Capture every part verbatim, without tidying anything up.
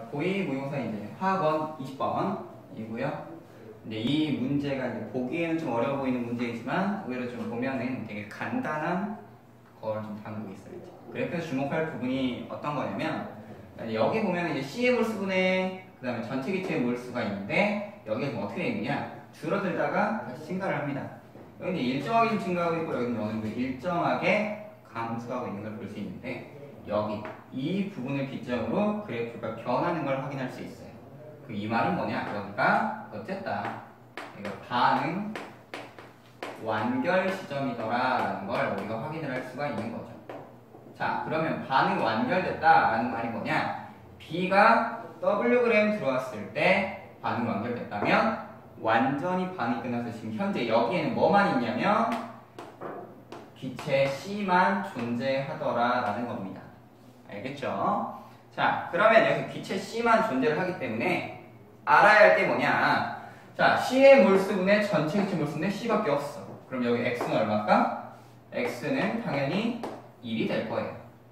고이 모의고사 이제 화학원 이십 번이고요. 근데 이 문제가 이제 보기에는 좀 어려워 보이는 문제이지만 의외로 좀 보면은 되게 간단한 걸 좀 담고 있어요. 그래프에서 주목할 부분이 어떤 거냐면 여기 보면 이제 C의 몰수분의 그 다음에 전체 기체의 몰수가 있는데 여기에 좀 어떻게 되어 있느냐, 줄어들다가 다시 증가를 합니다. 여기는 일정하게 좀 증가하고 있고 여기는 어느 정도 일정하게 감소하고 있는 걸 볼 수 있는데 여기 이 부분을 기점으로 그래프가 변하는 걸 확인할 수 있어요. 그 이 말은 뭐냐, 여기가 어쨌다, 이거 반응 완결 지점이더라 라는 걸 우리가 확인을 할 수가 있는 거죠. 자, 그러면 반응이 완결됐다 라는 말이 뭐냐, B가 Wg 들어왔을 때 반응이 완결됐다면 완전히 반응이 끝나서 지금 현재 여기에는 뭐만 있냐면 기체 C만 존재하더라 라는 겁니다. 알겠죠? 자, 그러면 여기서 기체 C만 존재를 하기 때문에 알아야 할 게 뭐냐, 자, C의 몰수분의 전체 기체 몰수인데 C밖에 없어. 그럼 여기 X는 얼마일까? X는 당연히 일이 될 거예요.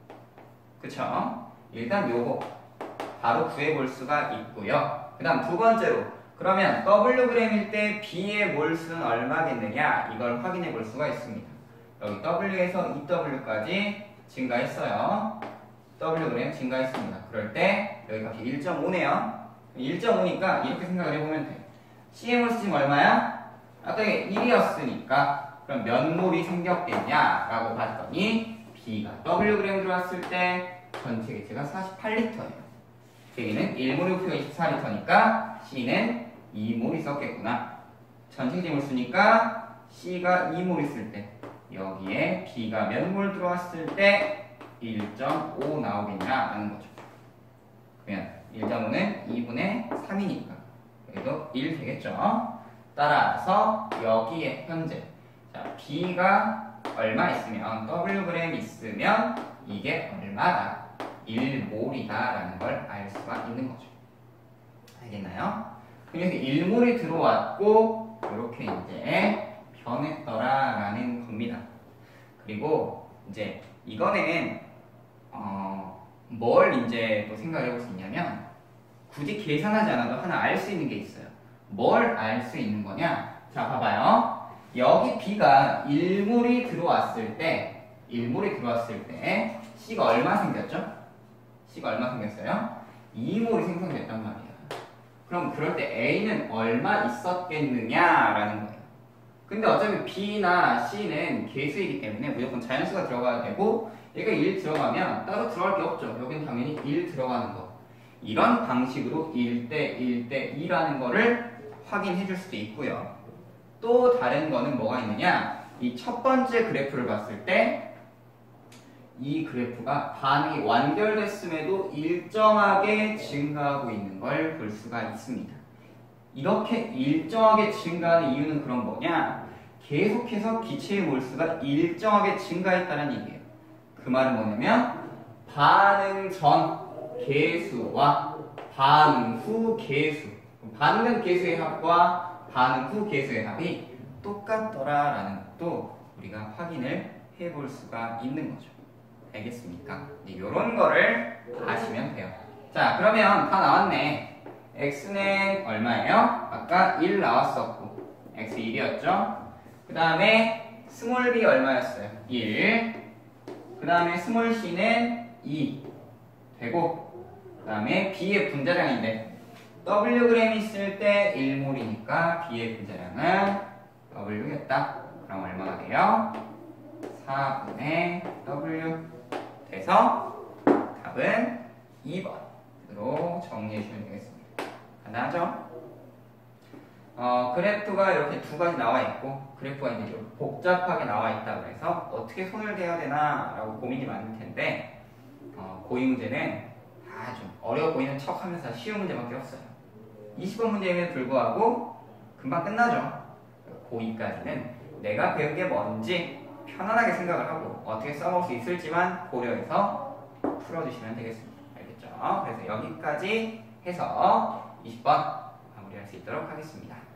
그쵸? 일단 요거 바로 구해볼 수가 있고요. 그 다음 두 번째로, 그러면 Wg일 때 B의 몰수는 얼마겠느냐, 이걸 확인해 볼 수가 있습니다. 여기 W에서 이 더블유까지 증가했어요. Wg 증가했습니다. 그럴 때 여기 값이 일 점 오네요. 일 점 오니까 이렇게 생각을 해보면 돼. C의 몰수 지금 얼마야? 아까 이게 일이었으니까 그럼 몇 몰이 생겼겠냐 라고 봤더니 B가 Wg 들어왔을 때 전체 기체가 사십팔 리터예요. J는 일 몰의 부피가 이십사 리터니까 C는 이 몰 있었겠구나. 전체 기체 몰수니까 C가 이 몰 있을 때 여기에 B가 몇 몰 들어왔을 때 일 점 오 나오겠냐라는 거죠. 그러면 일 점 오는 이분의 삼이니까 여기도 일 되겠죠. 따라서 여기에 현재 자, B가 얼마 있으면 Wg 있으면 이게 얼마다, 일 몰이다 라는 걸 알 수가 있는 거죠. 알겠나요? 그럼 여기 일 몰이 들어왔고 이렇게 이제 변했더라 라는 겁니다. 그리고 이제 이거는 어, 뭘 이제 또 생각해 볼 수 있냐면 굳이 계산하지 않아도 하나 알 수 있는 게 있어요. 뭘 알 수 있는 거냐? 자, 봐봐요. 여기 B가 일 몰이 들어왔을 때 일 몰이 들어왔을 때 C가 얼마 생겼죠? C가 얼마 생겼어요? 이 몰이 생성됐단 말이야. 그럼 그럴 때 A는 얼마 있었겠느냐라는 거예요. 근데 어차피 B나 C는 계수이기 때문에 무조건 자연수가 들어가야 되고 얘가 일 들어가면 따로 들어갈 게 없죠. 여기는 당연히 일 들어가는 거. 이런 방식으로 일 대 일 대 이라는 거를 확인해 줄 수도 있고요. 또 다른 거는 뭐가 있느냐, 이 첫 번째 그래프를 봤을 때 이 그래프가 반응이 완결됐음에도 일정하게 증가하고 있는 걸 볼 수가 있습니다. 이렇게 일정하게 증가하는 이유는 그럼 뭐냐, 계속해서 기체의 몰수가 일정하게 증가했다는 얘기예요. 그 말은 뭐냐면 반응 전 계수와 반응 후 계수, 반응 계수의 합과 반응 후 계수의 합이 똑같더라라는 것도 우리가 확인을 해볼 수가 있는 거죠. 알겠습니까? 이런 거를 아시면 돼요. 자, 그러면 다 나왔네. X는 얼마예요? 아까 일 나왔었고 X 일이었죠? 그 다음에 스몰 b 얼마였어요? 일. 그 다음에 스몰 c는 이 되고, 그 다음에 B의 분자량인데 Wg 있을 때 일 몰이니까 B의 분자량은 W겠다. 그럼 얼마가 돼요? 사분의 W 돼서 답은 이 번으로 정리해 주시면 되겠습니다. 간단하죠? 어, 그래프가 이렇게 두 가지 나와 있고 그래프가 이제 좀 복잡하게 나와 있다고 해서 어떻게 손을 대야 되나 라고 고민이 많을 텐데 어, 고이 문제는 다 좀 어려워 보이는 척 하면서 쉬운 문제밖에 없어요. 이십 번 문제임에도 불구하고 금방 끝나죠. 고이까지는 내가 배운 게 뭔지 편안하게 생각을 하고 어떻게 써먹을 수 있을지만 고려해서 풀어주시면 되겠습니다. 알겠죠? 그래서 여기까지 해서 이십 번 마무리할 수 있도록 하겠습니다.